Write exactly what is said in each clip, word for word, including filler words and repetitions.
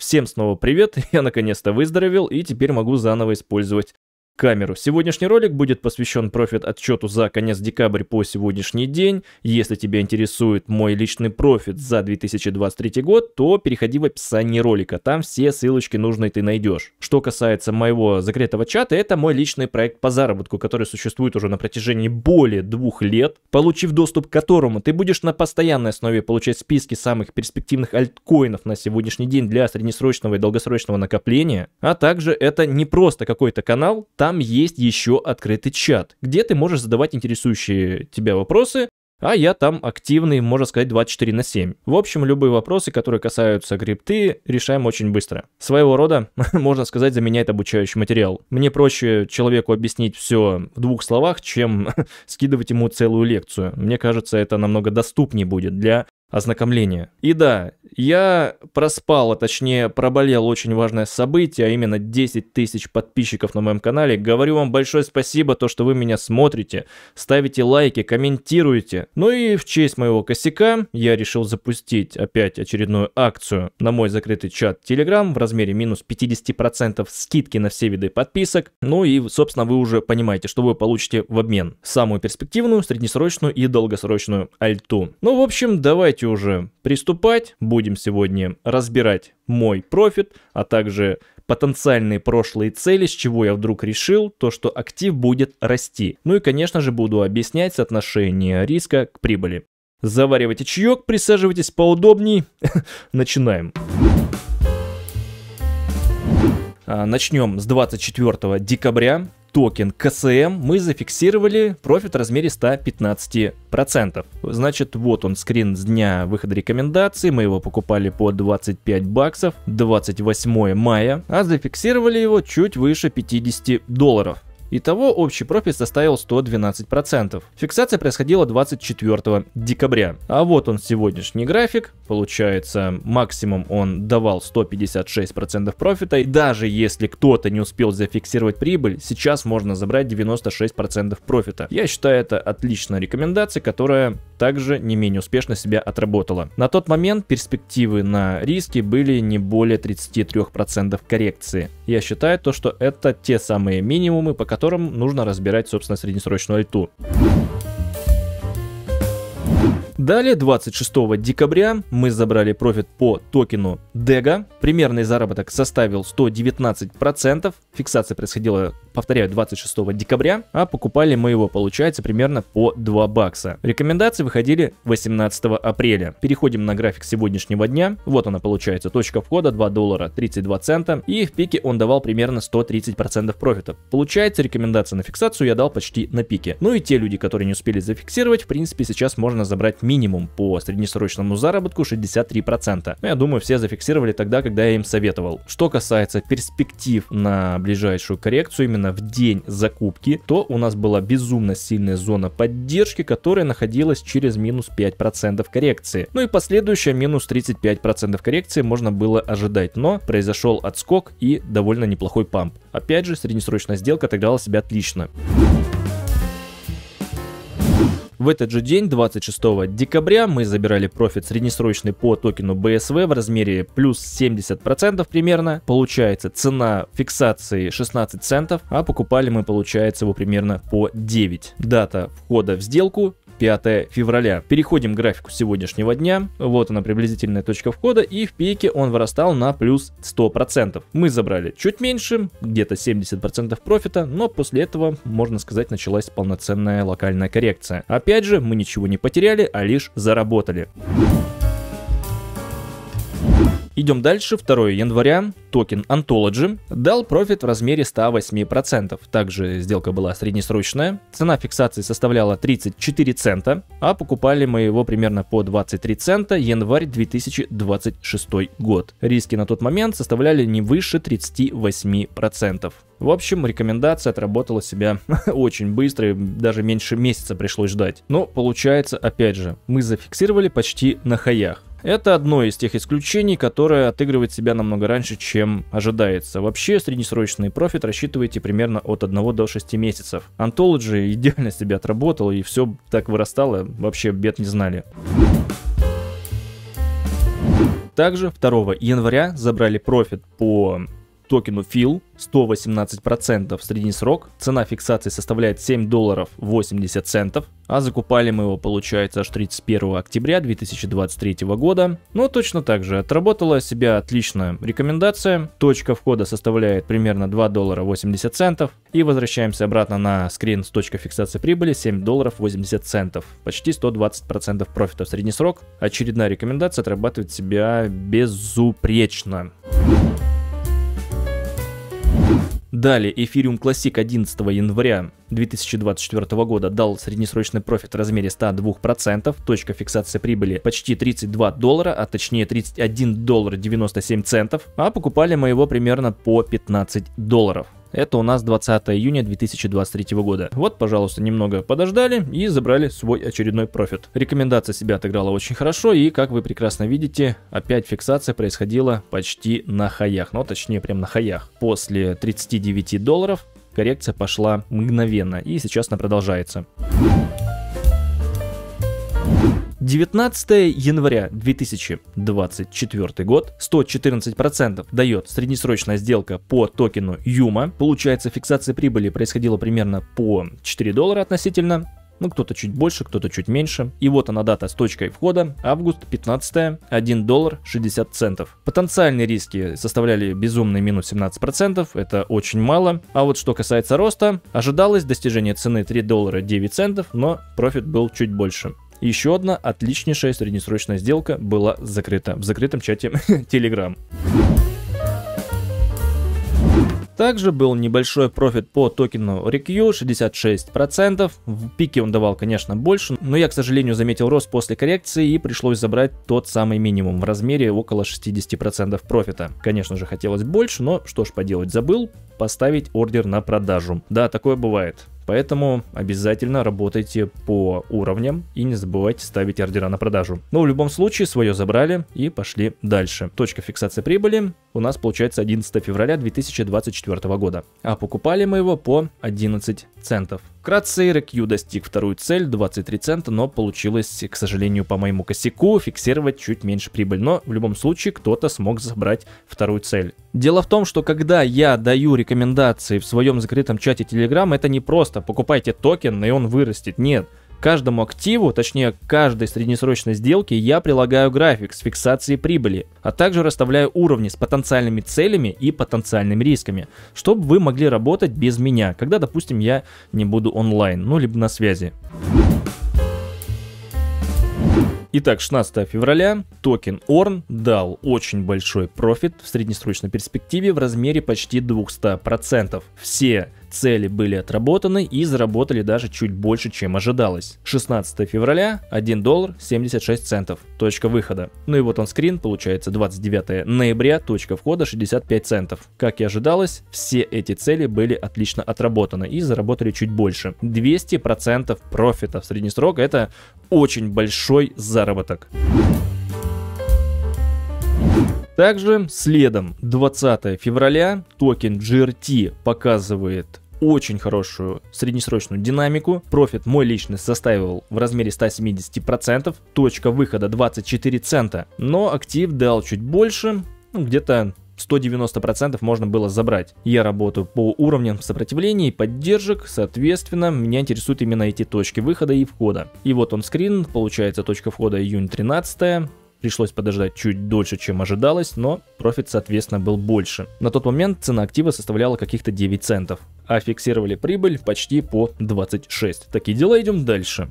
Всем снова привет, я наконец-то выздоровел и теперь могу заново использовать камеру. Сегодняшний ролик будет посвящен профит-отчету за конец декабря по сегодняшний день. Если тебя интересует мой личный профит за две тысячи двадцать третий год, то переходи в описание ролика, там все ссылочки нужные ты найдешь. Что касается моего закрытого чата, это мой личный проект по заработку, который существует уже на протяжении более двух лет, получив доступ к которому ты будешь на постоянной основе получать списки самых перспективных альткоинов на сегодняшний день для среднесрочного и долгосрочного накопления, а также это не просто какой-то канал, там есть еще открытый чат, где ты можешь задавать интересующие тебя вопросы, а я там активный, можно сказать, двадцать четыре на семь. В общем, любые вопросы, которые касаются крипты, решаем очень быстро. Своего рода, можно сказать, заменяет обучающий материал. Мне проще человеку объяснить все в двух словах, чем скидывать ему целую лекцию. Мне кажется, это намного доступнее будет для ознакомления. И да, я проспал, а точнее проболел очень важное событие, а именно десять тысяч подписчиков на моем канале. Говорю вам большое спасибо, то, что вы меня смотрите, ставите лайки, комментируете. Ну и в честь моего косяка я решил запустить опять очередную акцию на мой закрытый чат Telegram в размере минус пятьдесят процентов скидки на все виды подписок. Ну и, собственно, вы уже понимаете, что вы получите в обмен. Самую перспективную, среднесрочную и долгосрочную альту. Ну, в общем, давайте уже приступать. Будем сегодня разбирать мой профит, а также потенциальные прошлые цели, с чего я вдруг решил, то что актив будет расти. Ну и, конечно же, буду объяснять соотношение риска к прибыли. Заваривайте чаек, присаживайтесь поудобней. Начинаем. Начнем с двадцать четвёртого декабря. Токен ка эс эм мы зафиксировали профит в размере ста пятнадцати процентов. Значит, вот он скрин с дня выхода рекомендаций. Мы его покупали по двадцать пять баксов двадцать восьмого мая, а зафиксировали его чуть выше пятидесяти долларов. Итого общий профит составил сто двенадцать процентов. Фиксация происходила двадцать четвёртого декабря. А вот он сегодняшний график. Получается, максимум он давал сто пятьдесят шесть процентов профита. И даже если кто-то не успел зафиксировать прибыль, сейчас можно забрать девяносто шесть процентов профита. Я считаю, это отличная рекомендация, которая также не менее успешно себя отработала. На тот момент перспективы на риски были не более тридцати трёх процентов коррекции. Я считаю то, что это те самые минимумы, по которым которым нужно разбирать, собственно, среднесрочную альту. Далее, двадцать шестого декабря мы забрали профит по токену дега. Примерный заработок составил сто девятнадцать процентов. Фиксация происходила, повторяю, двадцать шестого декабря, а покупали мы его, получается, примерно по два бакса. Рекомендации выходили восемнадцатого апреля. Переходим на график сегодняшнего дня. Вот она получается, точка входа два доллара тридцать два цента. И в пике он давал примерно сто тридцать процентов профита. Получается, рекомендация на фиксацию я дал почти на пике. Ну и те люди, которые не успели зафиксировать, в принципе, сейчас можно забрать минимум по среднесрочному заработку шестьдесят три процента. Я думаю, все зафиксировали тогда, когда я им советовал. Что касается перспектив на ближайшую коррекцию, именно в день закупки, то у нас была безумно сильная зона поддержки, которая находилась через минус пять процентов коррекции. Ну и последующая минус тридцать пять процентов коррекции можно было ожидать, но произошел отскок и довольно неплохой памп. Опять же, среднесрочная сделка отыграла себя отлично. В этот же день, двадцать шестого декабря, мы забирали профит среднесрочный по токену би эс ви в размере плюс семьдесят процентов примерно. Получается, цена фиксации шестнадцать центов, а покупали мы, получается, его примерно по девять. Дата входа в сделку пятого февраля. Переходим к графику сегодняшнего дня. Вот она приблизительная точка входа, и в пике он вырастал на плюс сто процентов. Мы забрали чуть меньше, где-то семьдесят процентов профита, но после этого, можно сказать, началась полноценная локальная коррекция. Опять же, мы ничего не потеряли, а лишь заработали. Идем дальше. второго января токен Ontology дал профит в размере ста восьми процентов. Также сделка была среднесрочная. Цена фиксации составляла тридцать четыре цента, а покупали мы его примерно по двадцать три цента, январь две тысячи двадцать шестой год. Риски на тот момент составляли не выше тридцати восьми процентов. В общем, рекомендация отработала себя очень быстро, даже меньше месяца пришлось ждать. Но получается, опять же, мы зафиксировали почти на хаях. Это одно из тех исключений, которое отыгрывает себя намного раньше, чем ожидается. Вообще, среднесрочный профит рассчитывайте примерно от одного до шести месяцев. Ontology идеально себя отработал, и все так вырастало, вообще бед не знали. Также второго января забрали профит по токену фил сто восемнадцать процентов средний срок, цена фиксации составляет семь долларов восемьдесят центов, а закупали мы его, получается, аж тридцать первого октября две тысячи двадцать третьего года. Но точно так же отработала себя отлично рекомендация, точка входа составляет примерно два доллара восемьдесят центов, и возвращаемся обратно на скрин с точкой фиксации прибыли семь долларов восемьдесят центов, почти сто двадцать процентов профита в средний срок. Очередная рекомендация отрабатывает себя безупречно. Далее, Ethereum Classic одиннадцатого января две тысячи двадцать четвёртого года дал среднесрочный профит в размере ста двух процентов, точка фиксации прибыли почти тридцать два доллара, а точнее тридцать один доллар девяносто семь центов, а покупали мы его примерно по пятнадцать долларов. Это у нас двадцатого июня две тысячи двадцать третьего года. Вот, пожалуйста, немного подождали и забрали свой очередной профит. Рекомендация себя отыграла очень хорошо, и, как вы прекрасно видите, опять фиксация происходила почти на хаях, ну, точнее, прям на хаях. После тридцати девяти долларов коррекция пошла мгновенно, и сейчас она продолжается. девятнадцатого января две тысячи двадцать четвёртый год, сто четырнадцать процентов дает среднесрочная сделка по токену Юма. Получается, фиксация прибыли происходила примерно по четыре доллара относительно. Ну, кто-то чуть больше, кто-то чуть меньше. И вот она дата с точкой входа, август пятнадцатого, один доллар шестьдесят центов. Потенциальные риски составляли безумный минус семнадцать процентов, это очень мало. А вот что касается роста, ожидалось достижение цены три доллара девять центов, но профит был чуть больше. Еще одна отличнейшая среднесрочная сделка была закрыта в закрытом чате Telegram. Также был небольшой профит по токену Рикью, шестьдесят шесть процентов. В пике он давал, конечно, больше, но я, к сожалению, заметил рост после коррекции и пришлось забрать тот самый минимум в размере около шестидесяти процентов профита. Конечно же, хотелось больше, но что ж поделать, забыл поставить ордер на продажу. Да, такое бывает. Поэтому обязательно работайте по уровням и не забывайте ставить ордера на продажу. Но в любом случае свое забрали и пошли дальше. Точка фиксации прибыли у нас получается одиннадцатого февраля две тысячи двадцать четвёртого года. А покупали мы его по одиннадцать центов. Вкратце, Рикью достиг вторую цель, двадцать три цента, но получилось, к сожалению, по моему косяку, фиксировать чуть меньше прибыль. Но в любом случае кто-то смог забрать вторую цель. Дело в том, что когда я даю рекомендации в своем закрытом чате Telegram, это не просто покупайте токен и он вырастет. Нет. Каждому активу, точнее каждой среднесрочной сделке я прилагаю график с фиксацией прибыли, а также расставляю уровни с потенциальными целями и потенциальными рисками, чтобы вы могли работать без меня, когда, допустим, я не буду онлайн, ну либо на связи. Итак, шестнадцатого февраля токен Орн дал очень большой профит в среднесрочной перспективе в размере почти двухсот процентов. Все цели были отработаны и заработали даже чуть больше, чем ожидалось. шестнадцатого февраля один доллар семьдесят шесть центов. Точка выхода. Ну и вот он скрин, получается двадцать девятого ноября, точка входа шестьдесят пять центов. Как и ожидалось, все эти цели были отлично отработаны и заработали чуть больше. двести процентов профита в средний срок — это очень большой заработок. Также следом двадцатого февраля токен джи ар ти показывает очень хорошую среднесрочную динамику. Профит мой личный составил в размере ста семидесяти процентов. Точка выхода двадцать четыре цента. Но актив дал чуть больше, ну, где-то сто девяносто процентов можно было забрать. Я работаю по уровням сопротивления и поддержек, соответственно, меня интересуют именно эти точки выхода и входа. И вот он скрин, получается точка входа июнь тринадцатого. Пришлось подождать чуть дольше, чем ожидалось, но профит, соответственно, был больше. На тот момент цена актива составляла каких-то девять центов, а фиксировали прибыль почти по двадцать шесть. Такие дела, идем дальше.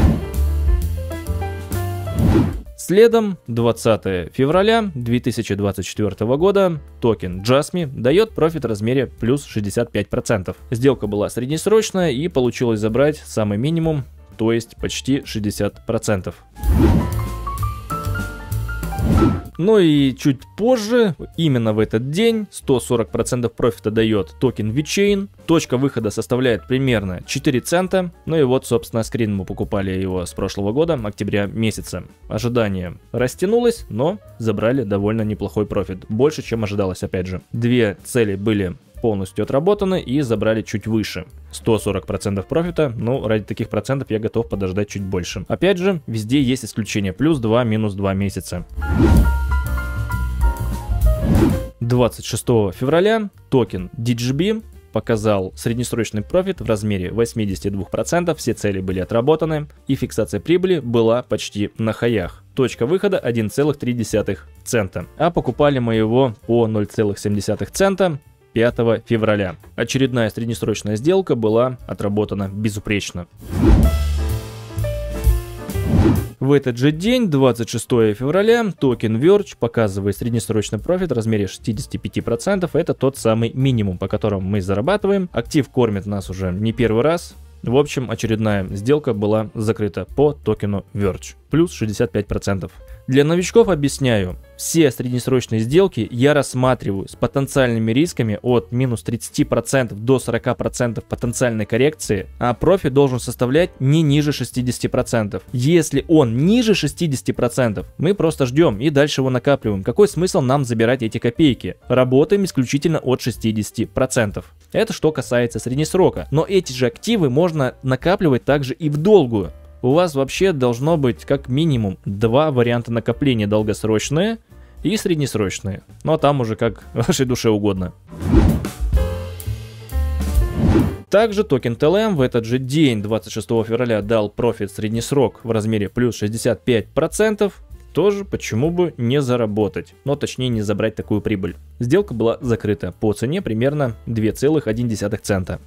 Следом, двадцатого февраля две тысячи двадцать четвёртого года, токен Jasmy дает профит в размере плюс шестьдесят пять процентов. Сделка была среднесрочная и получилось забрать самый минимум, то есть почти шестьдесят процентов. Ну и чуть позже, именно в этот день, сто сорок процентов профита дает токен VeChain. Точка выхода составляет примерно четыре цента. Ну и вот, собственно, скрин мы покупали его с прошлого года, октября месяца. Ожидание растянулось, но забрали довольно неплохой профит. Больше, чем ожидалось, опять же. Две цели были полностью отработаны и забрали чуть выше. сто сорок процентов профита, ну ради таких процентов я готов подождать чуть больше. Опять же, везде есть исключение, плюс два, минус два месяца. двадцать шестого февраля токен ди джи би показал среднесрочный профит в размере восемьдесят два процента, все цели были отработаны и фиксация прибыли была почти на хаях. Точка выхода один целых три десятых цента, а покупали мы его по ноль целых семь десятых цента пятого февраля. Очередная среднесрочная сделка была отработана безупречно. В этот же день, двадцать шестого февраля, токен Verge показывает среднесрочный профит в размере шестьдесят пять процентов. Это тот самый минимум, по которому мы зарабатываем. Актив кормит нас уже не первый раз. В общем, очередная сделка была закрыта по токену Verge. Плюс шестьдесят пять процентов. Для новичков объясняю. Все среднесрочные сделки я рассматриваю с потенциальными рисками от минус тридцати процентов до сорока процентов потенциальной коррекции, а профит должен составлять не ниже шестидесяти процентов. Если он ниже шестидесяти процентов, мы просто ждем и дальше его накапливаем. Какой смысл нам забирать эти копейки? Работаем исключительно от шестидесяти процентов. Это что касается среднесрока. Но эти же активы можно накапливать также и в долгую. У вас вообще должно быть как минимум два варианта накопления: долгосрочные и среднесрочные. Но там уже как вашей душе угодно. Также токен ти эл эм в этот же день, двадцать шестого февраля, дал профит среднесрок в размере плюс шестьдесят пять процентов. Тоже почему бы не заработать, но точнее не забрать такую прибыль. Сделка была закрыта по цене примерно два целых одна десятая цента.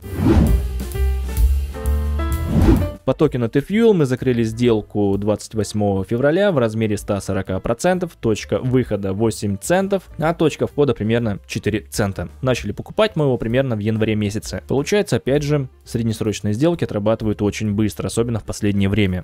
По токену T-Fuel мы закрыли сделку двадцать восьмого февраля в размере ста сорока процентов, точка выхода восемь центов, а точка входа примерно четыре цента. Начали покупать мы его примерно в январе месяце. Получается, опять же, среднесрочные сделки отрабатывают очень быстро, особенно в последнее время.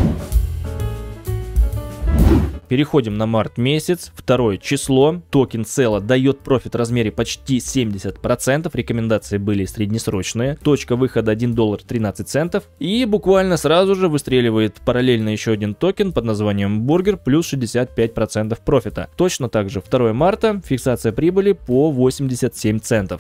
Переходим на март месяц, второе число. Токен Celo дает профит в размере почти семьдесят процентов. Рекомендации были среднесрочные. Точка выхода один доллар тринадцать центов. И буквально сразу же выстреливает параллельно еще один токен под названием Burger, плюс шестьдесят пять процентов профита. Точно так же второго марта фиксация прибыли по восемьдесят семь центов.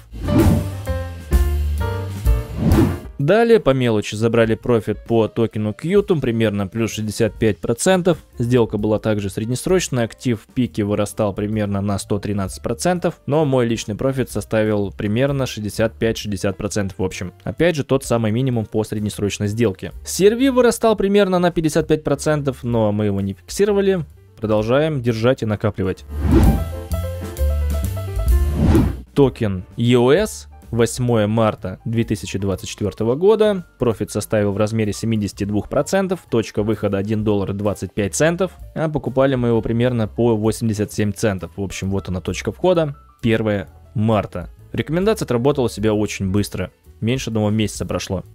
Далее по мелочи забрали профит по токену Qtum, примерно плюс шестьдесят пять процентов. Сделка была также среднесрочная, актив в пике вырастал примерно на сто тринадцать процентов, но мой личный профит составил примерно шестьдесят пять — шестьдесят процентов в общем. Опять же тот самый минимум по среднесрочной сделке. Серви вырастал примерно на пятьдесят пять процентов, но мы его не фиксировали. Продолжаем держать и накапливать. Токен и о эс. восьмого марта две тысячи двадцать четвёртого года. Профит составил в размере семидесяти двух процентов. Точка выхода один доллар двадцать пять центов. А покупали мы его примерно по восемьдесят семь центов. В общем, вот она точка входа. первого марта. Рекомендация отработала себя очень быстро. Меньше одного месяца прошло.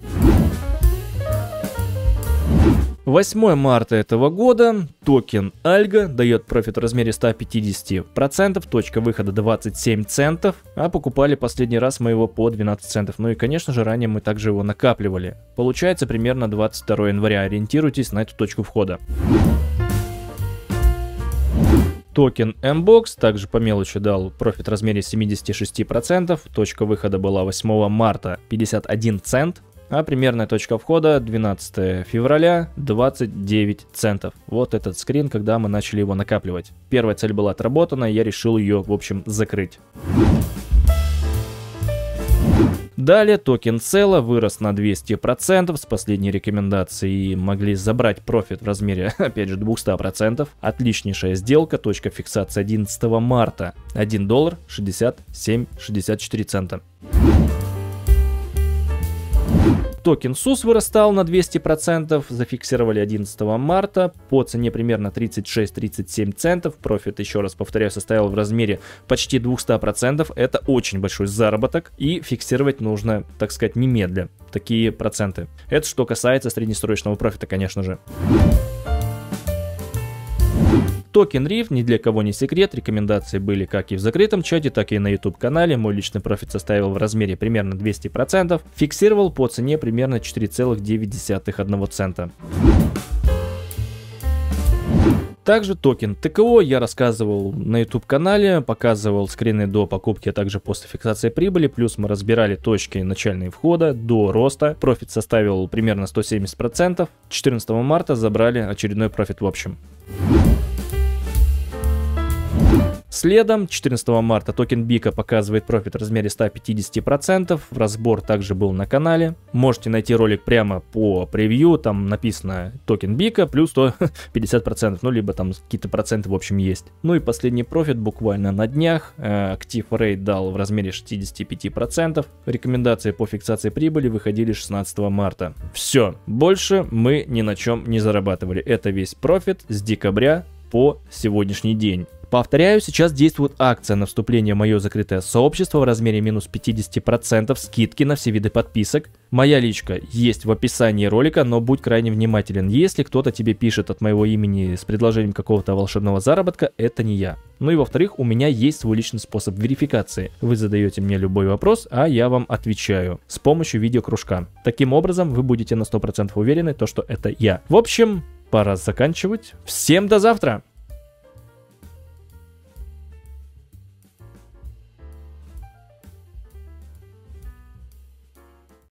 восьмого марта этого года токен Альга дает профит в размере ста пятидесяти процентов, точка выхода двадцать семь центов, а покупали последний раз мы его по двенадцать центов. Ну и конечно же ранее мы также его накапливали. Получается примерно двадцать второго января, ориентируйтесь на эту точку входа. Токен эм бокс также по мелочи дал профит в размере семидесяти шести процентов, точка выхода была восьмого марта пятьдесят один цент. А примерная точка входа двенадцатого февраля двадцать девять центов. Вот этот скрин, когда мы начали его накапливать. Первая цель была отработана, я решил ее, в общем, закрыть. Далее токен Celo вырос на двести процентов с последней рекомендацией, могли забрать профит в размере, опять же, двухсот процентов. Отличнейшая сделка, точка фиксации одиннадцатого марта, один доллар шестьдесят семь — шестьдесят четыре цента. Токен сус вырастал на двести процентов, зафиксировали одиннадцатого марта по цене примерно тридцать шесть — тридцать семь центов. Профит, еще раз повторяю, составил в размере почти двухсот процентов. Это очень большой заработок и фиксировать нужно, так сказать, немедля такие проценты. Это что касается среднесрочного профита, конечно же. Токен риф ни для кого не секрет, рекомендации были как и в закрытом чате, так и на YouTube канале. Мой личный профит составил в размере примерно двести процентов, фиксировал по цене примерно четыре целых девять десятых цента. Также токен тэ ка о я рассказывал на YouTube канале, показывал скрины до покупки, а также после фиксации прибыли, плюс мы разбирали точки начального входа до роста. Профит составил примерно сто семьдесят процентов, четырнадцатого марта забрали очередной профит в общем. Следом, четырнадцатого марта токен Бика показывает профит в размере ста пятидесяти процентов. Разбор также был на канале. Можете найти ролик прямо по превью. Там написано токен Бика плюс сто пятьдесят процентов. Ну, либо там какие-то проценты в общем есть. Ну и последний профит буквально на днях. Актив рейт дал в размере шестидесяти пяти процентов. Рекомендации по фиксации прибыли выходили шестнадцатого марта. Все, больше мы ни на чем не зарабатывали. Это весь профит с декабря по сегодняшний день. Повторяю, сейчас действует акция на вступление в мое закрытое сообщество в размере минус пятьдесят процентов скидки на все виды подписок. Моя личка есть в описании ролика, но будь крайне внимателен. Если кто-то тебе пишет от моего имени с предложением какого-то волшебного заработка, это не я. Ну и во-вторых, у меня есть свой личный способ верификации. Вы задаете мне любой вопрос, а я вам отвечаю с помощью видеокружка. Таким образом, вы будете на сто процентов уверены, то, что это я. В общем, пора заканчивать. Всем до завтра!